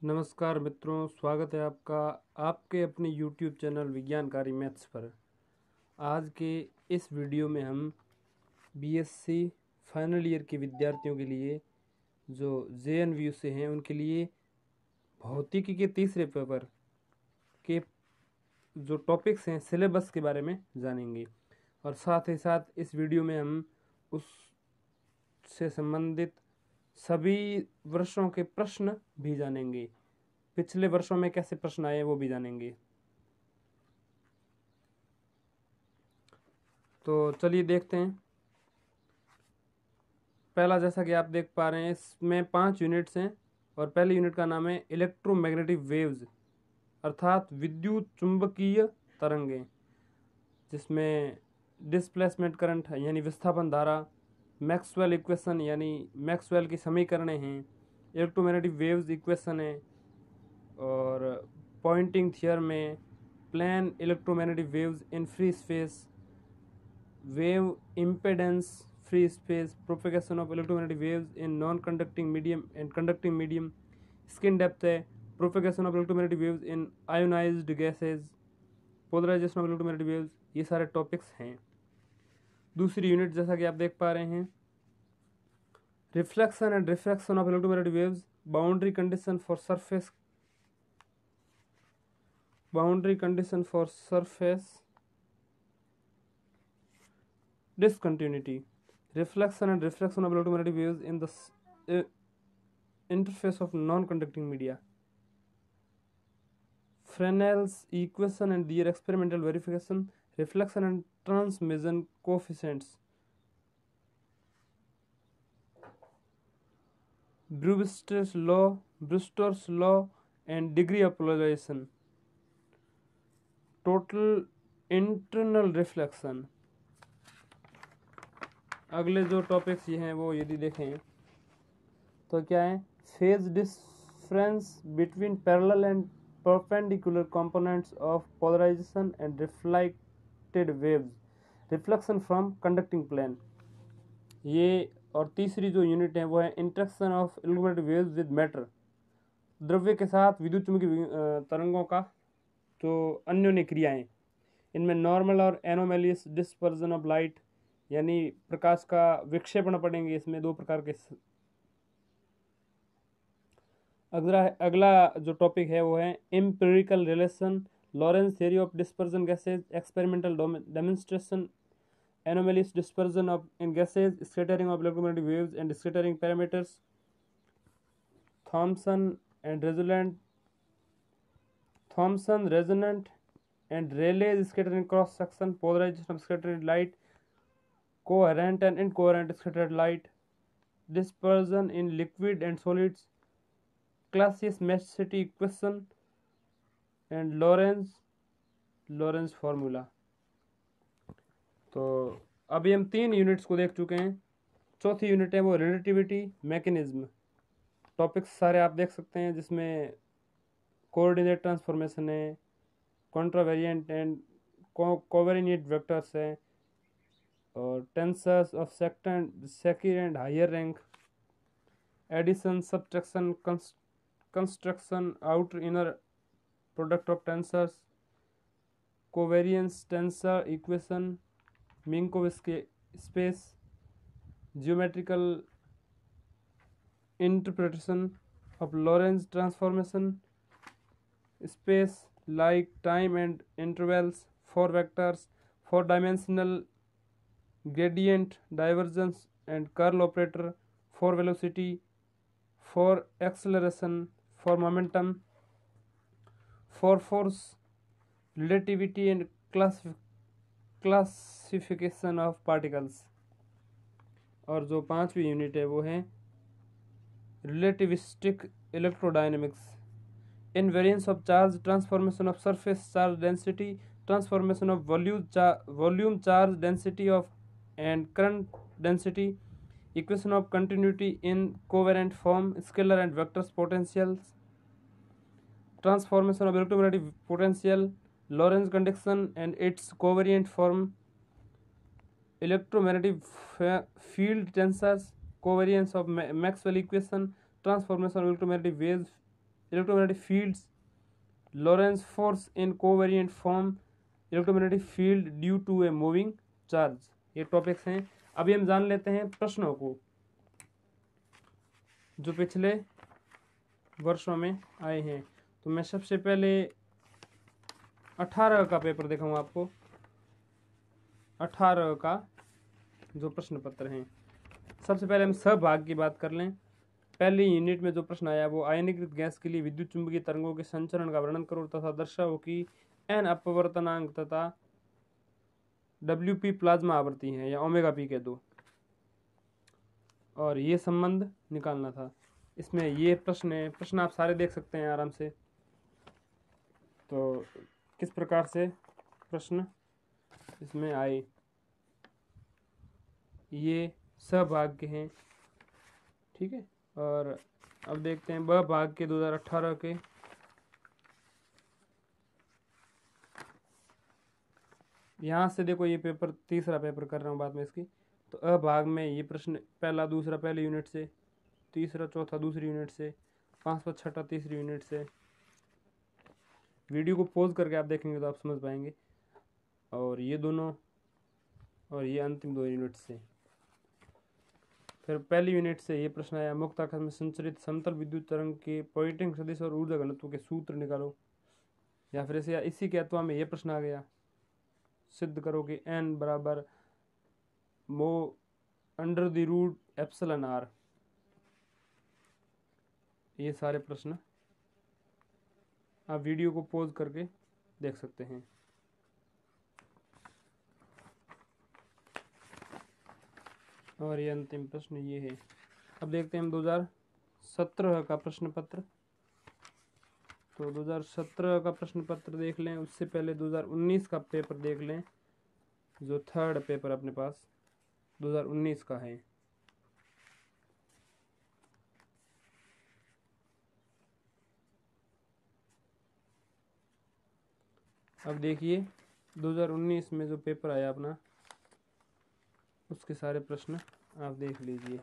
नमस्कार मित्रों, स्वागत है आपका आपके अपने YouTube चैनल विज्ञानकारी मैथ्स पर। आज के इस वीडियो में हम बीएससी फाइनल ईयर के विद्यार्थियों के लिए जो JNVU से हैं उनके लिए भौतिकी के तीसरे पेपर के जो टॉपिक्स हैं सिलेबस के बारे में जानेंगे और साथ ही साथ इस वीडियो में हम उससे संबंधित सभी वर्षों के प्रश्न भी जानेंगे। पिछले वर्षों में कैसे प्रश्न आए वो भी जानेंगे। तो चलिए देखते हैं। पहला, जैसा कि आप देख पा रहे हैं, इसमें 5 यूनिट्स हैं और पहले यूनिट का नाम है इलेक्ट्रोमैग्नेटिक वेव्स अर्थात विद्युत चुंबकीय तरंगें, जिसमें डिस्प्लेसमेंट करंट यानी विस्थापन धारा, मैक्सवेल इक्वेशन यानी मैक्सवेल की समीकरणें हैं, इलेक्ट्रोमैग्नेटिक वेव्स इक्वेशन है और पॉइंटिंग थियरम में plane electromagnetic waves in free space, wave impedance free space, propagation of electromagnetic waves in non conducting medium and conducting medium, skin depth है, propagation of electromagnetic waves in ionised gases, polarisation of electromagnetic waves, ये सारे topics हैं। दूसरी unit जैसा कि आप देख पा रहे हैं, reflection and refraction of electromagnetic waves, boundary condition for surface discontinuity, reflection and refraction of electromagnetic waves in the interface of non-conducting media, Fresnel's equation and their experimental verification, reflection and transmission coefficients, Brewster's law and degree of polarization, total internal reflection। अगले जो topics ये हैं वो यदि देखें तो क्या है, phase difference between parallel and perpendicular components of polarisation and reflected waves, reflection from conducting plane. ये और तीसरी जो यूनिट है वो है interaction of electromagnetic waves with matter, द्रव्य के साथ विद्युत चुम्बकीय तरंगों का जो अन्योन्य क्रियाएं, इनमें नॉर्मल और एनोमेलियस डिस्पर्जन ऑफ लाइट यानी प्रकाश का विक्षेपण पड़ेंगे। इसमें दो प्रकार के। अगला जो टॉपिक है वो है empirical relation, Lorentz theory of dispersion gases, experimental demonstration, anomalous dispersion of in gases, scattering of electromagnetic waves and scattering parameters, Thomson resonant and Rayleigh's scattering cross section, polarization of scattered light, coherent and incoherent scattered light, dispersion in liquid and solids, Clausius-Mechstery equation and Lorentz formula। तो अभी हम 3 units को देख चुके हैं। चौथी unit है वो रिलेटिविटी मैकेनिज्म। टॉपिक्स सारे आप देख सकते हैं, जिसमें कोऑर्डिनेट ट्रांसफॉर्मेशन है, कॉन्ट्रावेरिएंट एंड कोवेरिएंट वेक्टर्स है और tensors of second and higher rank, addition, subtraction, construction, outer inner product of tensors, covariance tensor equation, Minkowski space, geometrical interpretation of Lorentz transformation, space like time and intervals, 4 vectors, 4-dimensional gradient, divergence and curl operator, for velocity, for acceleration, for momentum, for force, relativity and classification of particles। और जो 5वीं unit है वो है relativistic electrodynamics, invariance of charge, transformation of surface charge density, transformation of volume charge density of and current density, equation of continuity in covariant form, scalar and vectors potentials, transformation of electromagnetic potential, Lorentz conduction and its covariant form, electromagnetic field tensors, covariance of Maxwell equation, transformation of electromagnetic waves electromagnetic fields, Lorentz force in covariant form, electromagnetic field due to a moving charge. ये topics हैं। अभी हम जान लेते हैं प्रश्नों को जो पिछले वर्षों में आए हैं। तो मैं सबसे पहले 18 का पेपर दिखाऊंगा आपको। 18 का जो प्रश्न पत्र हैं, सबसे पहले हम सहभाग की बात कर लें। पहली यूनिट में जो प्रश्न आया वो आयनीकृत गैस के लिए विद्युत चुंबकीय तरंगों के संचरण का वर्णन करो तथा दर्शाओ कि एन अपवर्तनांक तथा WP प्लाज्मा आवृत्ति है या ओमेगा पी के दो, और ये संबंध निकालना था। इसमें ये प्रश्न है, प्रश्न आप सारे देख सकते हैं आराम से। तो किस प्रकार से प्रश्न इसमें आए, ये सहभाग के हैं, ठीक है। और अब देखते हैं ब भाग के 2018 के। यहाँ से देखो ये पेपर तीसरा पेपर कर रहा हूँ बाद में इसकी। तो अ भाग में ये प्रश्न पहला दूसरा पहली यूनिट से, तीसरा चौथा दूसरी यूनिट से, पांचवा छठा तीसरी यूनिट से। वीडियो को पॉज करके आप देखेंगे तो आप समझ पाएंगे। और ये दोनों और ये अंतिम 2 यूनिट से। फिर पहली यूनिट से ये प्रश्न आया, मुक्त आकाश में संचरित समतल विद्युत तरंग के पॉइंटिंग सदिश और ऊर्जा घनत्व के सूत्र निकालो। या फिर ऐसे इसी के अथवा में ये प्रश्न आ गया, सिद्ध करो कि n बराबर mu under the root epsilon r। ये सारे प्रश्न आप वीडियो को पॉज करके देख सकते हैं। और ये अंतिम प्रश्न ये है। अब देखते हैं हम 2017 का प्रश्न पत्र। तो 2017 का प्रश्न पत्र देख लें, उससे पहले 2019 का पेपर देख लें, जो थर्ड पेपर अपने पास 2019 का है। अब देखिए 2019 में जो पेपर आया अपना, उसके सारे प्रश्न आप देख लीजिए।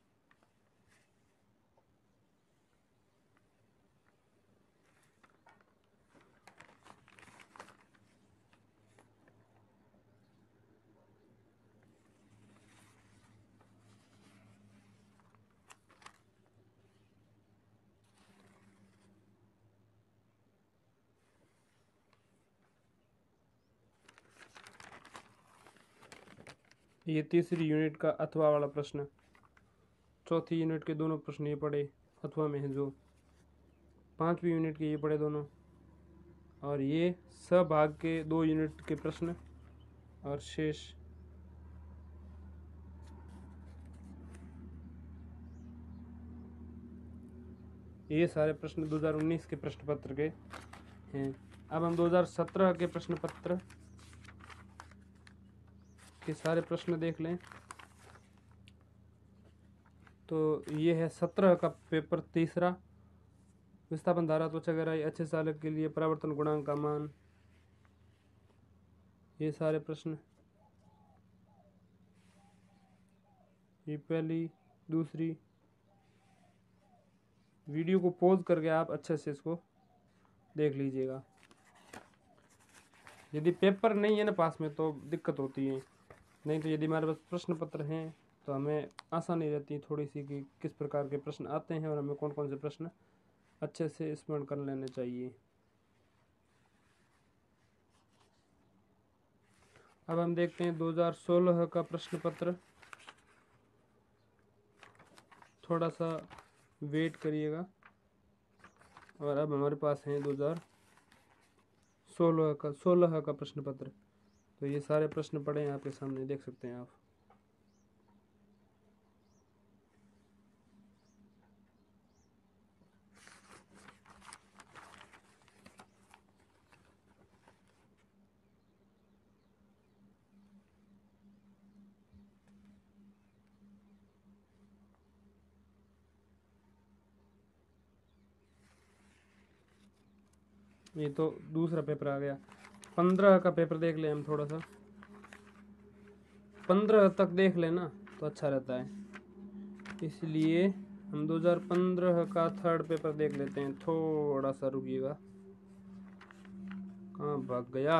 ये तीसरी यूनिट का अथवा वाला प्रश्न, चौथी यूनिट के दोनों प्रश्न ये पढ़े अथवा में हैं, जो पांचवी यूनिट के ये पढ़े दोनों, और ये सहभाग के 2 यूनिट के प्रश्न, और शेष ये सारे प्रश्न 2019 के प्रश्न पत्र के हैं। अब हम 2017 के प्रश्न पत्र के सारे प्रश्न देख लें। तो ये है 17 का पेपर तीसरा, विस्थापन धारा त्वचा गहराई अच्छे चालक के लिए परावर्तन गुणांक का मान। ये सारे प्रश्न, ये पहली दूसरी। वीडियो को पॉज करके आप अच्छे से इसको देख लीजिएगा। यदि पेपर नहीं है ना पास में तो दिक्कत होती है, नहीं तो यदि हमारे पास प्रश्न पत्र हैं तो हमें आसानी रहती है थोड़ी सी कि किस प्रकार के प्रश्न आते हैं और हमें कौन कौन से प्रश्न अच्छे से स्मरण कर लेने चाहिए। अब हम देखते हैं 2016 का प्रश्न पत्र। थोड़ा सा वेट करिएगा। और अब हमारे पास है 2016 का प्रश्न पत्र। तो ये सारे प्रश्न पड़े हैं आपके सामने, देख सकते हैं आप। ये तो दूसरा पेपर आ गया। 15 का पेपर देख ले हम थोड़ा सा, 15 तक देख लेना तो अच्छा रहता है। इसलिए हम 2015 का थर्ड पेपर देख लेते हैं। थोड़ा सा रुकिएगा, कहाँ भाग गया।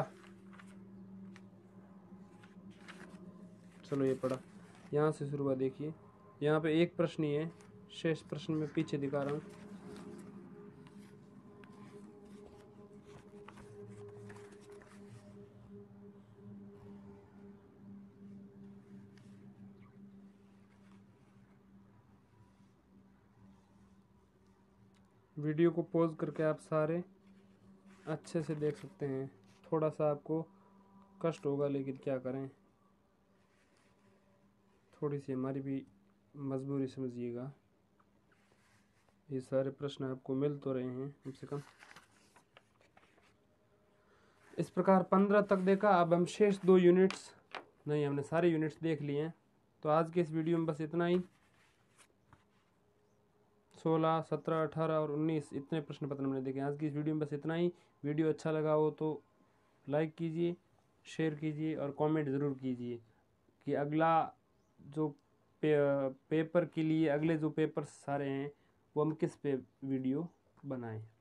चलो ये पढ़ा, यहाँ से शुरू हुआ। देखिए यहाँ पे एक प्रश्न ही है, शेष प्रश्न में पीछे दिखा रहा हूँ। वीडियो को पॉज करके आप सारे अच्छे से देख सकते हैं। थोड़ा सा आपको कष्ट होगा, लेकिन क्या करें, थोड़ी सी हमारी भी मजबूरी समझिएगा। ये सारे प्रश्न आपको मिल तो रहे हैं कम से कम। इस प्रकार 15 तक देखा। अब हम शेष 2 यूनिट्स, नहीं हमने सारे यूनिट्स देख लिए हैं। तो आज के इस वीडियो में बस इतना ही। 16, 17, 18 और 19 इतने प्रश्न पत्र हमने देखे। आज की इस वीडियो में बस इतना ही। वीडियो अच्छा लगा हो तो लाइक कीजिए, शेयर कीजिए और कमेंट ज़रूर कीजिए कि अगला जो पेपर के लिए अगले जो पेपर सारे हैं वो हम किस पे वीडियो बनाएं।